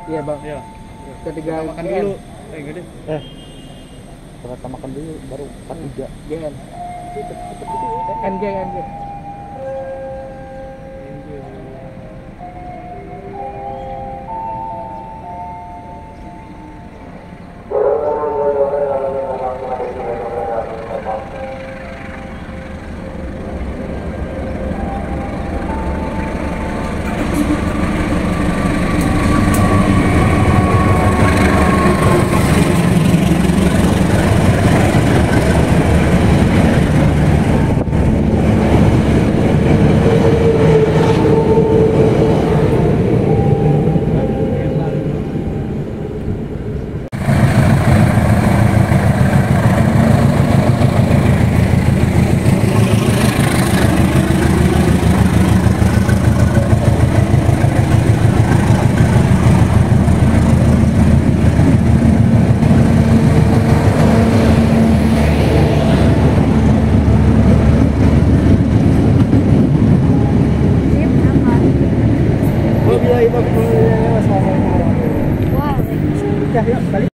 Iya bang. Iya. Ketiga Makan dulu. Gede. Kita makan dulu baru 43. GN. NG. Wabillahi taufiq wal hidayah. Assalamualaikum warahmatullahi wabarakatuh. Wow. Yuk, balik.